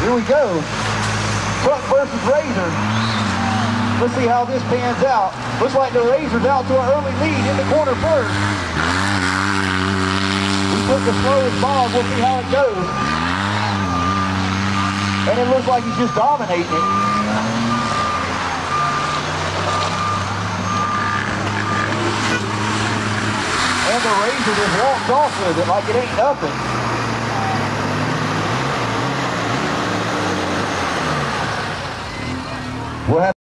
Here we go. Truck versus Razor. Let's see how this pans out. Looks like the Razor's out to an early lead in the corner first. We took the slowest Bob. We'll see how it goes. And it looks like he's just dominating it. And the Razor just walks off with it like it ain't nothing. We'll have